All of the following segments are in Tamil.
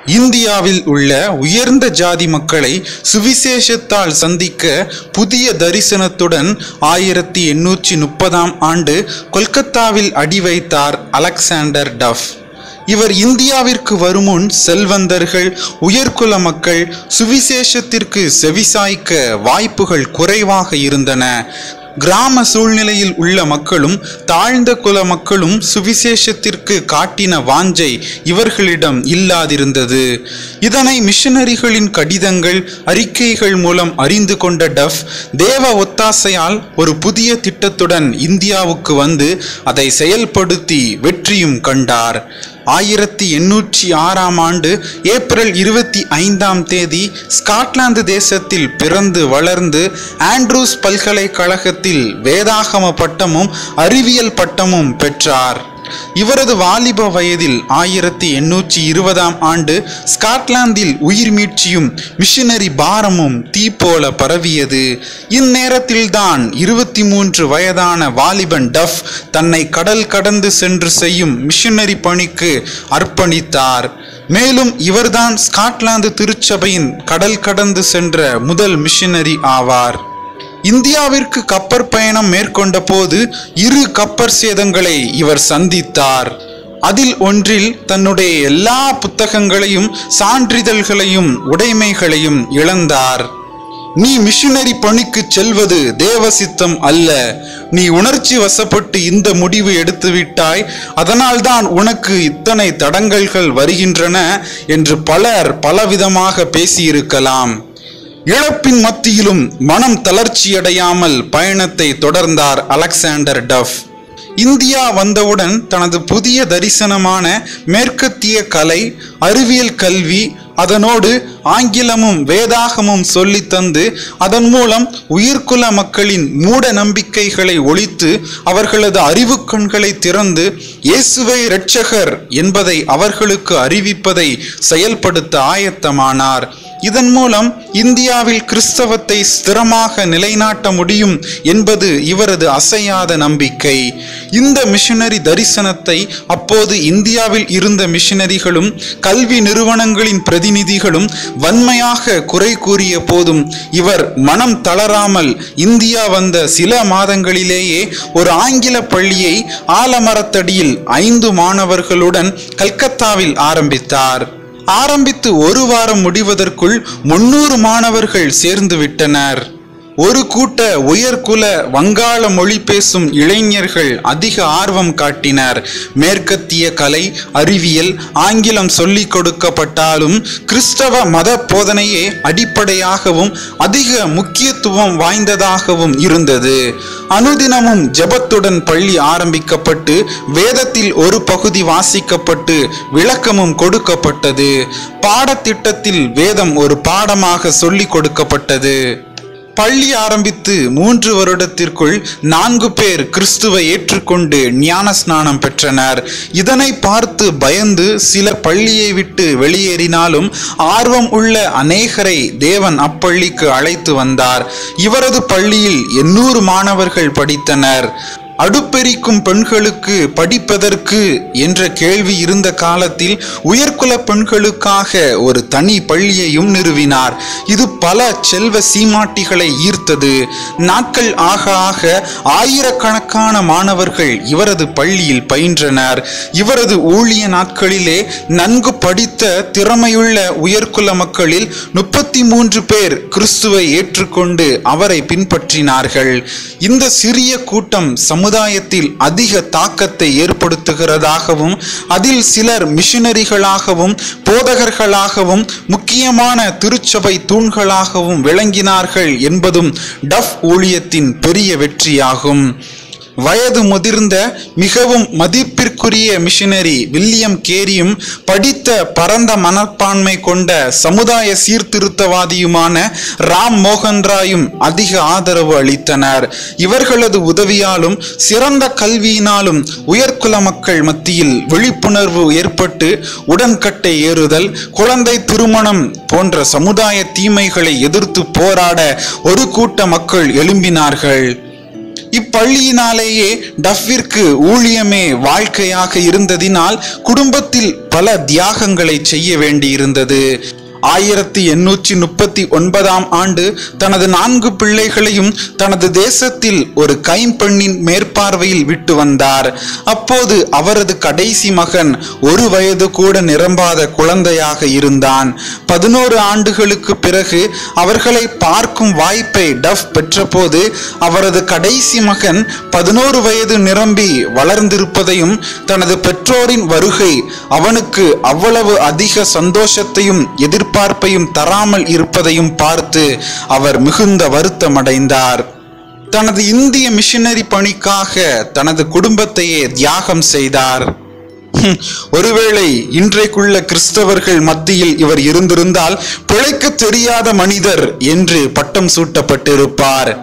இந்தியாவில் உள்ள உயர்ந்த ஜாதி மக்களை சுவிசேஷத்தால் சந்திக்க புதிய தரிசனத்துடன் 1830ஆம் ஆண்டு கொல்கத்தாவில் அடி வைத்தார் அலெக்சாண்டர் டஃப். இவர் இந்தியாவிற்கு வருமுன் செல்வந்தர்கள், உயர்குல மக்கள் சுவிசேஷத்திற்கு செவிசாய்க்க வாய்ப்புகள் குறைவாக இருந்தன. கிராம சூழ்நிலையில் உள்ள மக்களும் தாழ்ந்த குல மக்களும் சுவிசேஷத்திற்கு காட்டின வாஞ்சை இவர்களிடம் இல்லாதிருந்தது. இதனை மிஷனரிகளின் கடிதங்கள், அறிக்கைகள் மூலம் அறிந்து கொண்ட டஃப் தேவ ஒத்தாசையால் ஒரு புதிய திட்டத்துடன் இந்தியாவுக்கு வந்து அதை செயல்படுத்தி வெற்றியும் கண்டார். 1806ஆம் ஆண்டு ஏப்ரல் 25ஆம் தேதி ஸ்காட்லாந்து தேசத்தில் பிறந்து வளர்ந்து ஆண்ட்ரூஸ் பல்கலைக்கழகத்தில் வேதாகம பட்டமும் அறிவியல் பட்டமும் பெற்றார். இவரது வாலிப வயதில் 1820ஆம் ஆண்டு ஸ்காட்லாந்தில் உயிர் மீட்சியும் மிஷனரி பாரமும் தீ போல பரவியது. இந்நேரத்தில்தான் 23 வயதான வாலிபன் டஃப் தன்னை கடல் கடந்து சென்று செய்யும் மிஷனரி பணிக்கு அர்ப்பணித்தார். மேலும் இவர்தான் ஸ்காட்லாந்து திருச்சபையின் கடல் கடந்து சென்ற முதல் மிஷனரி ஆவார். இந்தியாவிற்கு கப்பற் பயணம் மேற்கொண்ட போது 2 கப்பற் சேதங்களை இவர் சந்தித்தார். அதில் ஒன்றில் தன்னுடைய எல்லா புத்தகங்களையும் சான்றிதழ்களையும் உடைமைகளையும் இழந்தார். நீ மிஷனரி பணிக்கு செல்வது தேவசித்தம் அல்ல, நீ உணர்ச்சி வசப்பட்டு இந்த முடிவு எடுத்துவிட்டாய், அதனால்தான் உனக்கு இத்தனை தடங்கல்கள் வருகின்றன என்று பலர் பலவிதமாக பேசியிருக்கலாம். இழப்பின் மத்தியிலும் மனம் தளர்ச்சியடையாமல் பயணத்தை தொடர்ந்தார் அலெக்சாண்டர் டஃப். இந்தியா வந்தவுடன் தனது புதிய தரிசனமான மேற்கத்திய கலை, அறிவியல் கல்வி, அதனோடு ஆங்கிலமும் வேதாகமும் சொல்லித்தந்து அதன் மூலம் உயிர்குல மக்களின் மூட நம்பிக்கைகளை ஒழித்து அவர்களது அறிவு கண்களை திறந்து இயேசுவை இரட்சகர் என்பதை அவர்களுக்கு அறிவிப்பதை செயல்படுத்த ஆயத்தமானார். இதன் மூலம் இந்தியாவில் கிறிஸ்தவத்தை ஸ்திரமாக நிலைநாட்ட முடியும் என்பது இவரது அசையாத நம்பிக்கை. இந்த மிஷனரி தரிசனத்தை அப்போது இந்தியாவில் இருந்த மிஷனரிகளும் கல்வி நிறுவனங்களின் பிரதிநிதிகளும் வன்மையாக குறை கூறிய போதும் இவர் மனம் தளராமல் இந்தியா வந்த சில மாதங்களிலேயே ஒரு ஆங்கில பள்ளியை ஆலமரத்தடியில் 5 மாணவர்களுடன் கல்கத்தாவில் ஆரம்பித்தார். ஆரம்பித்து 1 வாரம் முடிவதற்குள் 300 மாணவர்கள் சேர்ந்து விட்டனர். ஒரு கூட்ட உயர்குல வங்காள மொழி பேசும் இளைஞர்கள் அதிக ஆர்வம் காட்டினர். மேற்கத்திய கலை, அறிவியல், ஆங்கிலம் சொல்லிக் கொடுக்கப்பட்டாலும் கிறிஸ்தவ மத போதனையே அடிப்படையாகவும் அதிக முக்கியத்துவம் வாய்ந்ததாகவும் இருந்தது. அனுதினமும் ஜெபத்துடன் பள்ளி ஆரம்பிக்கப்பட்டு வேதத்தில் ஒரு பகுதி வாசிக்கப்பட்டு விளக்கமும் கொடுக்கப்பட்டது. பாடத்திட்டத்தில் வேதம் ஒரு பாடமாக சொல்லிக் கொடுக்கப்பட்டது. பள்ளி ஆரம்பித்து 3 வருடத்திற்குள் 4 பேர் கிறிஸ்துவை ஏற்றுக்கொண்டு ஞான ஸ்நானம் பெற்றனர். இதனை பார்த்து பயந்து சிலர் பள்ளியை விட்டு வெளியேறினாலும் ஆர்வம் உள்ள அநேகரை தேவன் அப்பள்ளிக்கு அழைத்து வந்தார். இவரது பள்ளியில் 800 மாணவர்கள் படித்தனர். அடுப்பெரிக்கும் பெண்களுக்கு படிப்பதற்கு என்ற கேள்வி இருந்த காலத்தில் உயர்குல பெண்களுக்காக ஒரு தனி பள்ளியையும் நிறுவினார். இது பல செல்வ சீமாட்டிகளை ஈர்த்தது. நாட்கள் ஆக ஆக ஆயிரக்கணக்கான மாணவர்கள் இவரது பள்ளியில் பயின்றனர். இவரது ஊழிய நாட்களிலே நன்கு படித்த திறமையுள்ள உயர்குல மக்களில் 33 பேர் கிறிஸ்துவை ஏற்றுக்கொண்டு அவரை பின்பற்றினார்கள். இந்த சிறிய கூட்டம் சமுதாயத்தில் அதிக தாக்கத்தை ஏற்படுத்துகிறதாகவும் அதில் சிலர் மிஷனரிகளாகவும் போதகர்களாகவும் முக்கியமான திருச்சபை தூண்களாகவும் விளங்கினார்கள் என்பதும் டஃப் ஊழியத்தின் பெரிய வெற்றியாகும். வயது முதிர்ந்த மிகவும் மதிப்பிற்குரிய மிஷனரி வில்லியம் கேரியும் படித்த பரந்த மனப்பான்மை கொண்ட சமுதாய சீர்திருத்தவாதியுமான ராம் மோகன் ராயும் அதிக ஆதரவு அளித்தனர். இவர்களது உதவியாலும் சிறந்த கல்வியினாலும் உயர்குல மக்கள் மத்தியில் விழிப்புணர்வு ஏற்பட்டு உடன்கட்டை ஏறுதல், குழந்தை திருமணம் போன்ற சமுதாய தீமைகளை எதிர்த்து போராட ஒரு கூட்ட மக்கள் எழும்பினார்கள். இப்பள்ளியினாலேயே டஃப்பிற்கு ஊழியமே வாழ்க்கையாக இருந்ததினால் குடும்பத்தில் பல தியாகங்களை செய்ய வேண்டியிருந்தது. 1839 ஆண்டு தனது 4 பிள்ளைகளையும் தனது தேசத்தில் ஒரு கைம்பெண்ணின் மேற்பார்வையில் விட்டு வந்தார். அப்போது அவரது கடைசி மகன் 1 வயது கூட நிரம்பாத குழந்தையாக இருந்தான். 11 ஆண்டுகளுக்கு பிறகு அவர்களை பார்க்கும் வாய்ப்பை டஃப் பெற்றபோது அவரது கடைசி மகன் 11 வயது நிரம்பி வளர்ந்திருப்பதையும் தனது பெற்றோரின் வருகை அவனுக்கு அவ்வளவு அதிக சந்தோஷத்தையும் எதிர்பார்ப்பையும் தராமல் இருப்பதையும் பார்த்து அவர் மிகுந்த வருத்தமடைந்தார். தனது இந்திய மிஷனரி பணிக்காக தனது குடும்பத்தையே தியாகம் செய்தார். ஒருவேளை இன்றைக்குள்ள கிறிஸ்தவர்கள் மத்தியில் இவர் இருந்திருந்தால் பிழைக்க தெரியாத மனிதர் என்று பட்டம் சூட்டப்பட்டிருப்பார்.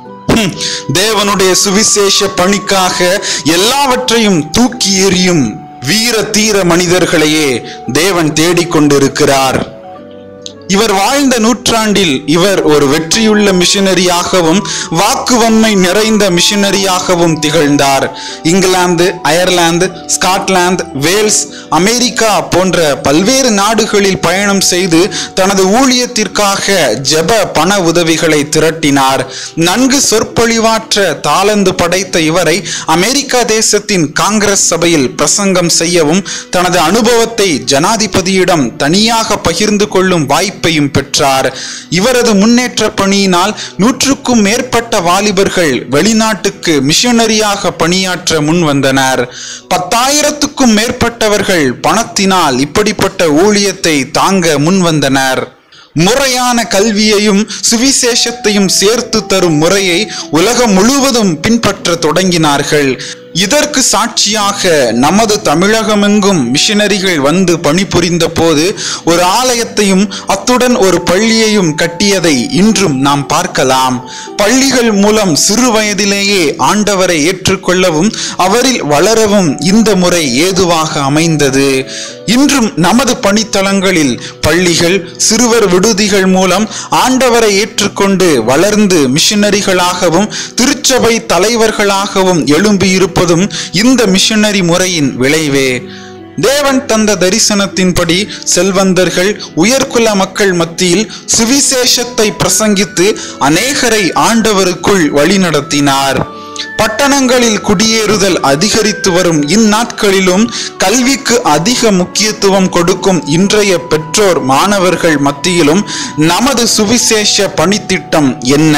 தேவனுடைய சுவிசேஷ பணிக்காக எல்லாவற்றையும் தூக்கி எறியும் வீர தீர மனிதர்களையே தேவன் தேடிக்கொண்டிருக்கிறார். இவர் வாழ்ந்த நூற்றாண்டில் இவர் ஒரு வெற்றியுள்ள மிஷனரியாகவும் வாக்குவன்மை நிறைந்த மிஷனரியாகவும் திகழ்ந்தார். England, Ireland, Scotland, Wales, America போன்ற பல்வேறு நாடுகளில் பயணம் செய்து தனது ஊழியத்திற்காக ஜெப பண உதவிகளை திரட்டினார். நன்கு சொற்பொழிவாற்ற தாளந்து படைத்த இவரை அமெரிக்கா தேசத்தின் காங்கிரஸ் சபையில் பிரசங்கம் செய்யவும் தனது அனுபவத்தை ஜனாதிபதியிடம் தனியாக பகிர்ந்து கொள்ளும் வாய்ப்பையும் பெற்றார். இவரது முன்னேற்ற பணியினால் 100க்கும் மேற்பட்ட வாலிபர்கள் வெளிநாட்டுக்கு மிஷனரியாக பணியாற்ற முன் வந்தனர். 10,000க்கும் மேற்பட்டவர்கள் பணத்தினால் இப்படிப்பட்ட ஊழியத்தை தாங்க முன் வந்தனர். முறையான கல்வியையும் சுவிசேஷத்தையும் சேர்த்து தரும் முறையை உலகம் முழுவதும் பின்பற்ற தொடங்கினார்கள். இதற்கு சாட்சியாக நமது தமிழகமெங்கும் மிஷனரிகள் வந்து பணிபுரிந்த போது ஒரு ஆலயத்தையும் அத்துடன் ஒரு பள்ளியையும் கட்டியதை இன்றும் நாம் பார்க்கலாம். பள்ளிகள் மூலம் சிறு வயதிலேயே ஆண்டவரை ஏற்றுக்கொள்ளவும் அவரில் வளரவும் இந்த முறை ஏதுவாக அமைந்தது. இன்றும் நமது பணித்தளங்களில் பள்ளிகள், சிறுவர் விடுதிகள் மூலம் ஆண்டவரை ஏற்றுக்கொண்டு வளர்ந்து மிஷனரிகளாகவும் திருச்சபை தலைவர்களாகவும் எழும்பியிருப்பதும் இந்த மிஷனரி முறையின் விளைவே. தேவன் தந்த தரிசனத்தின்படி செல்வந்தர்கள், உயர்குல மக்கள் மத்தியில் சுவிசேஷத்தை பிரசங்கித்து அநேகரை ஆண்டவருக்குள் வழிநடத்தினார். பட்டணங்களில் குடியேறுதல் அதிகரித்து வரும் இந்நாட்களிலும் கல்விக்கு அதிக முக்கியத்துவம் கொடுக்கும் இன்றைய பெற்றோர் மாணவர்கள் மத்தியிலும் நமது சுவிசேஷ பணித்திட்டம் என்ன?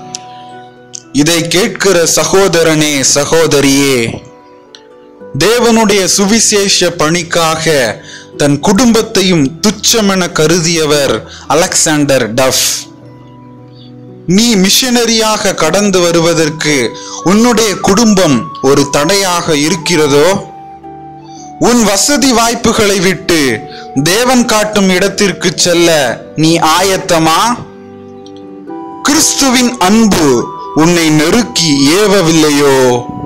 இதை கேட்கிற சகோதரனே, சகோதரியே, தேவனுடைய சுவிசேஷ பணிக்காக தன் குடும்பத்தையும் துச்சமென கருதியவர் அலெக்சாண்டர் டஃப். நீ மிஷனரியாக கடந்து வருவதற்கு உன்னுடைய குடும்பம் ஒரு தடையாக இருக்கிறதோ? உன் வசதி வாய்ப்புகளை விட்டு தேவன் காட்டும் இடத்திற்கு செல்ல நீ ஆயத்தமா? கிறிஸ்துவின் அன்பு உன்னை நெருக்கி ஏவவில்லையோ?